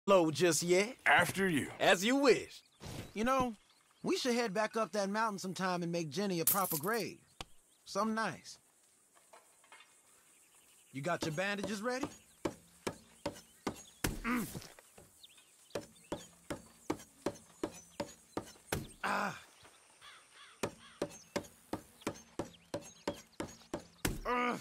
Load just yet. After you. As you wish. You know, we should head back up that mountain sometime and make Jenny a proper grave. Something nice. You got your bandages ready? Ah. Ugh.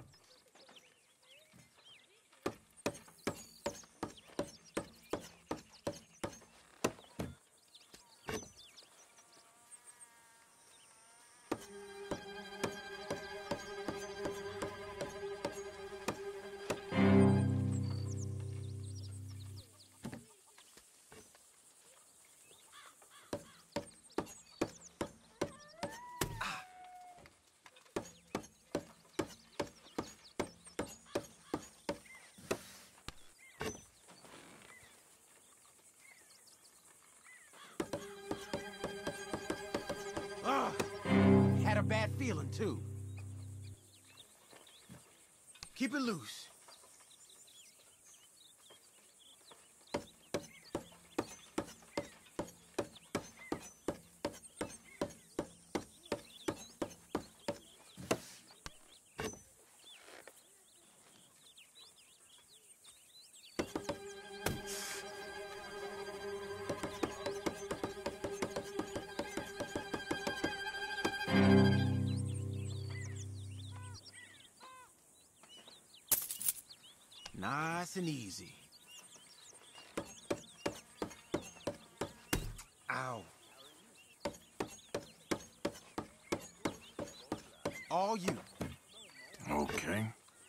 Had a bad feeling, too. Keep it loose. Nice and easy. Ow. All you. Okay.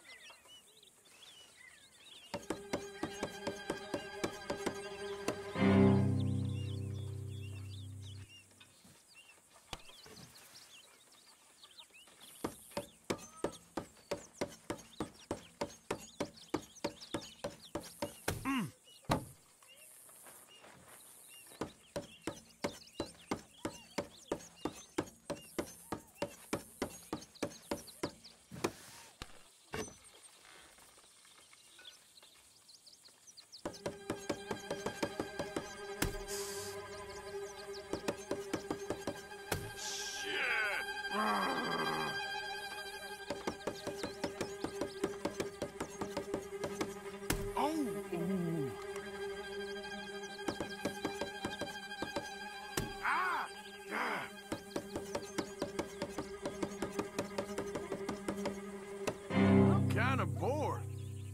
I'm kind of bored.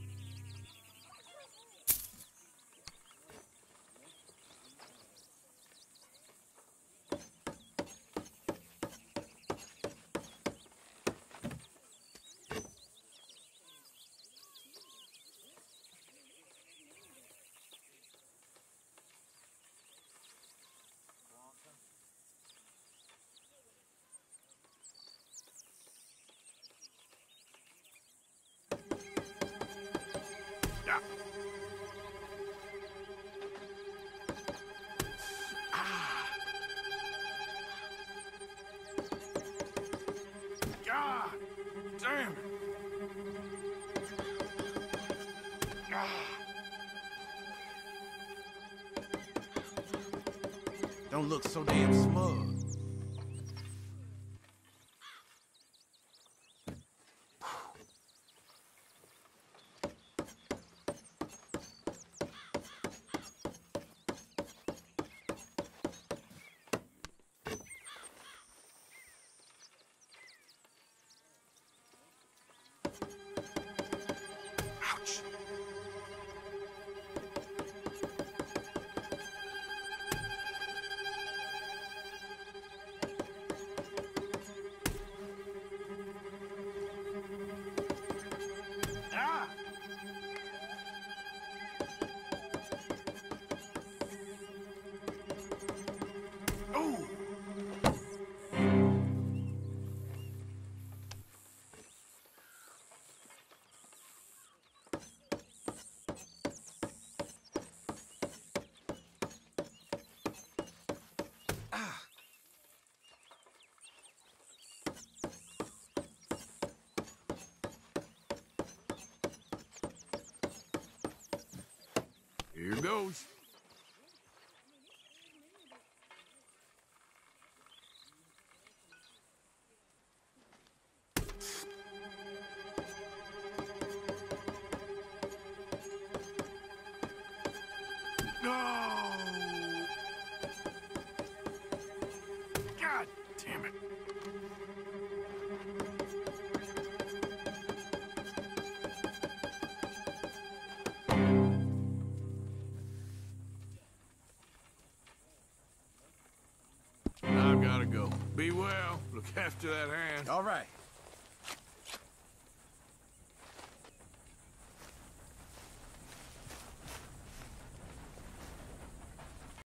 Yeah. God damn it. Don't look so damn smug. Ouch. goes. No! God damn it. I've gotta go. Be well. Look after that hand. All right.